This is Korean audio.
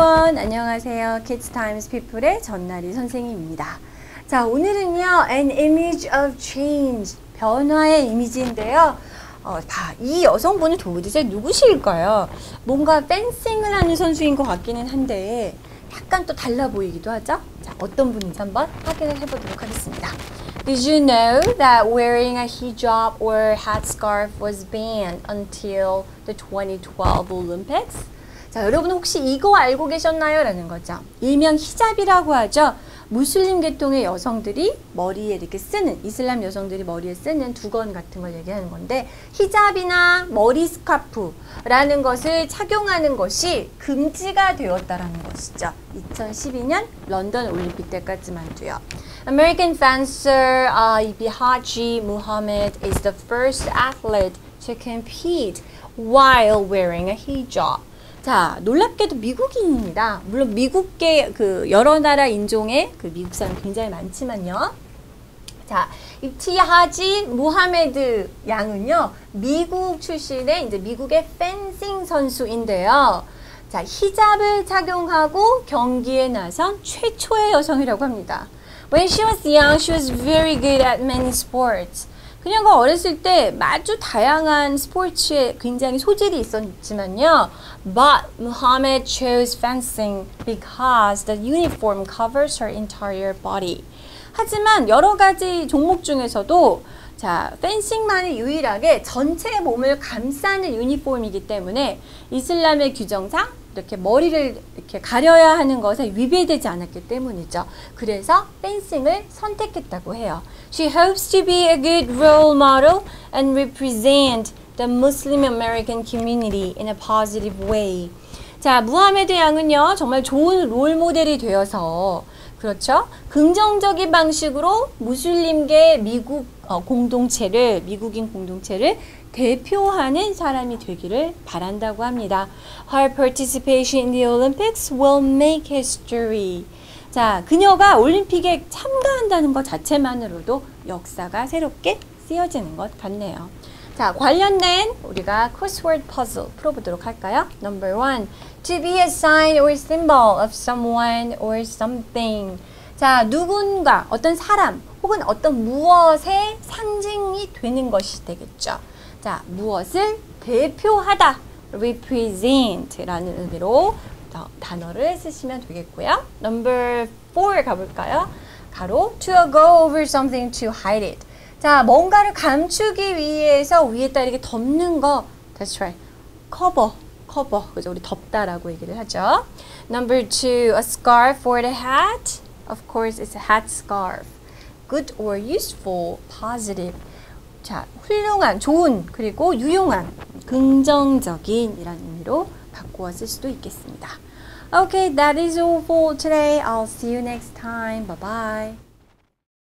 everyone. 안녕하세요. Kids Times People의 전나리 선생님입니다. 자, 오늘은요, an image of change, 변화의 이미지인데요. 이 여성분은 도대체 누구실까요? 뭔가 펜싱을 하는 선수인 것 같기는 한데 약간 또 달라 보이기도 하죠? 자, 어떤 분인지 한번 확인을 해보도록 하겠습니다. Did you know that wearing a hijab or headscarf was banned until the 2012 Olympics? 자, 여러분 혹시 이거 알고 계셨나요? 라는 거죠. 일명 히잡이라고 하죠. 무슬림 계통의 여성들이 머리에 이렇게 쓰는, 이슬람 여성들이 머리에 쓰는 두건 같은 걸 얘기하는 건데, 히잡이나 머리 스카프라는 것을 착용하는 것이 금지가 되었다라는 것이죠. 2012년 런던 올림픽 때까지만도요. American fencer Haji Muhammad is the first athlete to compete while wearing a hijab. 자, 놀랍게도 미국인입니다. 물론 미국계 여러 나라 인종의 미국 사람 굉장히 많지만요. 자, 입티하지 무하메드 양은요, 미국 출신의 이제 미국의 펜싱 선수인데요. 자, 히잡을 착용하고 경기에 나선 최초의 여성이라고 합니다. When she was young, she was very good at many sports. 그녀가 어렸을 때 아주 다양한 스포츠에 굉장히 소질이 있었지만요. But Muhammad chose fencing because the uniform covers her entire body. 하지만 여러 가지 종목 중에서도 자, 펜싱만이 유일하게 전체 몸을 감싸는 유니폼이기 때문에 이슬람의 규정상 이렇게 머리를 이렇게 가려야 하는 것에 위배되지 않았기 때문이죠. 그래서 펜싱을 선택했다고 해요. She hopes to be a good role model and represent the Muslim American community in a positive way. 자, 무하메드 양은요, 정말 좋은 롤 모델이 되어서 그렇죠? 긍정적인 방식으로 무슬림계 미국인 공동체를 대표하는 사람이 되기를 바란다고 합니다. Her participation in the Olympics will make history. 자, 그녀가 올림픽에 참가한다는 것 자체만으로도 역사가 새롭게 쓰여지는 것 같네요. 자, 관련된 우리가 crossword puzzle 풀어보도록 할까요? Number 1. To be a sign or symbol of someone or something. 자, 누군가, 어떤 사람, 혹은 어떤 무엇의 상징이 되는 것이 되겠죠. 자, 무엇을 대표하다, represent라는 의미로 단어를 쓰시면 되겠고요. Number 4 가볼까요? 가로, to go over something to hide it. 자, 뭔가를 감추기 위해서 위에다 이렇게 덮는 거. That's right. cover. 그죠? 우리 덮다라고 얘기를 하죠. Number 2, a scarf for the hat. Of course, it's a hat scarf. Good or useful, positive. 자, 훌륭한, 좋은, 그리고 유용한, 긍정적인 이란 의미로 바꾸어 쓸 수도 있겠습니다. Okay, that is all for today. I'll see you next time. Bye-bye.